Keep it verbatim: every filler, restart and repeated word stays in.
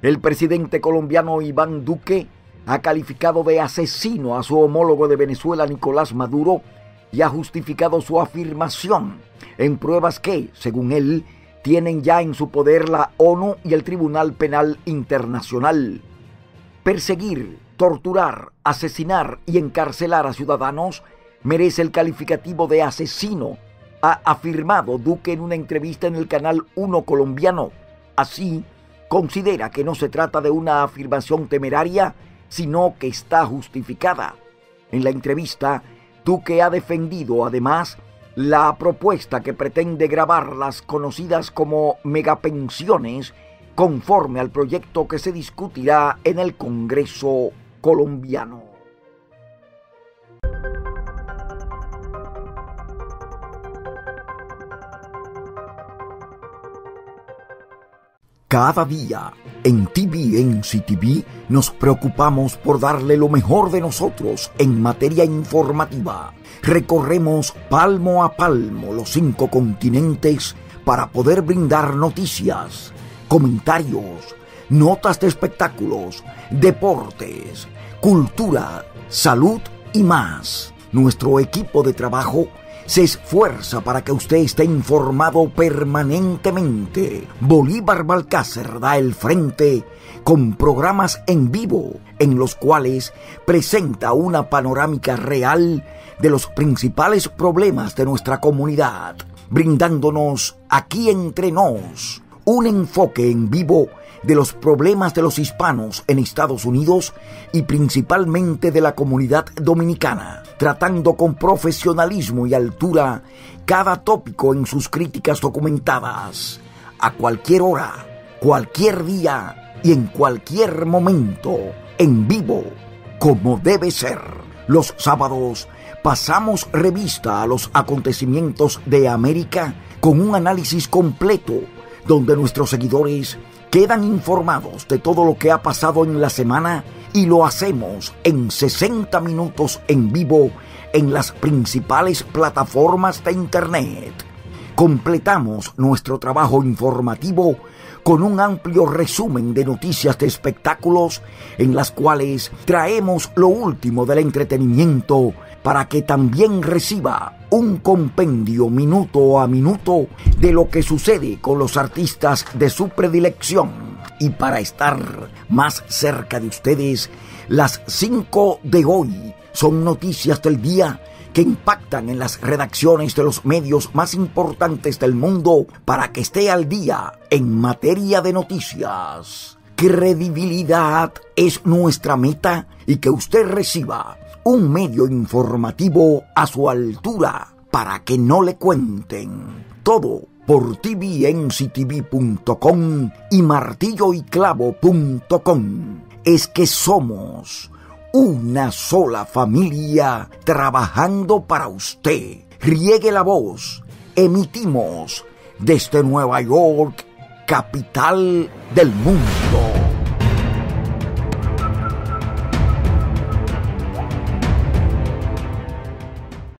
El presidente colombiano Iván Duque ha calificado de asesino a su homólogo de Venezuela, Nicolás Maduro, y ha justificado su afirmación en pruebas que, según él, tienen ya en su poder la ONU y el Tribunal Penal Internacional. Perseguir, torturar, asesinar y encarcelar a ciudadanos merece el calificativo de asesino, ha afirmado Duque en una entrevista en el Canal uno colombiano. Así, considera que no se trata de una afirmación temeraria, sino que está justificada. En la entrevista, Duque ha defendido además la propuesta que pretende gravar las conocidas como megapensiones conforme al proyecto que se discutirá en el Congreso colombiano. Cada día en T V N C T V nos preocupamos por darle lo mejor de nosotros en materia informativa. Recorremos palmo a palmo los cinco continentes para poder brindar noticias, comentarios, notas de espectáculos, deportes, cultura, salud y más. Nuestro equipo de trabajo se esfuerza para que usted esté informado permanentemente. Bolívar Balcácer da el frente con programas en vivo en los cuales presenta una panorámica real de los principales problemas de nuestra comunidad, brindándonos aquí entre nos un enfoque en vivo de los problemas de los hispanos en Estados Unidos y principalmente de la comunidad dominicana, tratando con profesionalismo y altura cada tópico en sus críticas documentadas, a cualquier hora, cualquier día y en cualquier momento, en vivo, como debe ser. Los sábados pasamos revista a los acontecimientos de América con un análisis completo, donde nuestros seguidores quedan informados de todo lo que ha pasado en la semana y lo hacemos en sesenta minutos en vivo en las principales plataformas de internet. Completamos nuestro trabajo informativo con un amplio resumen de noticias de espectáculos en las cuales traemos lo último del entretenimiento para que también reciba un compendio minuto a minuto de lo que sucede con los artistas de su predilección. Y para estar más cerca de ustedes, las cinco de hoy son noticias del día que impactan en las redacciones de los medios más importantes del mundo para que esté al día en materia de noticias. Credibilidad es nuestra meta y que usted reciba un medio informativo a su altura para que no le cuenten. Todo por T V N C T V punto com y martillo y clavo punto com. Es que somos una sola familia trabajando para usted. Riegue la voz. Emitimos desde Nueva York, capital del mundo.